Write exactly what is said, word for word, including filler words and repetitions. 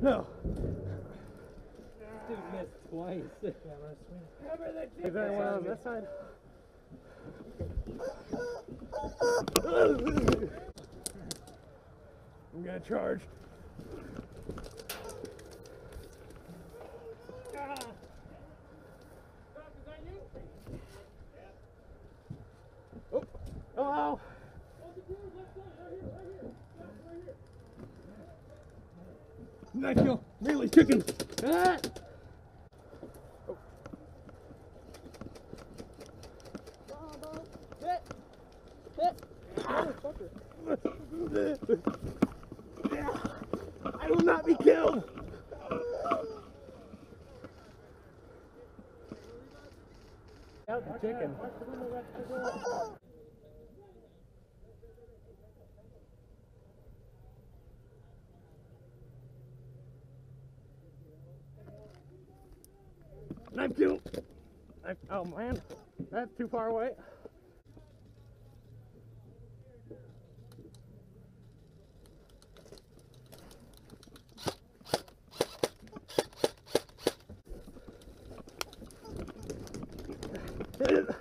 No. Dude missed twice. Is there anyone on this side? I'm gonna charge. Oh, oh! Nice kill. Really chicken. Ah! Oh. Hit. Hit. I will not be killed. Out the chicken. Knife kill. Knife, oh man, that's too far away. Hit it.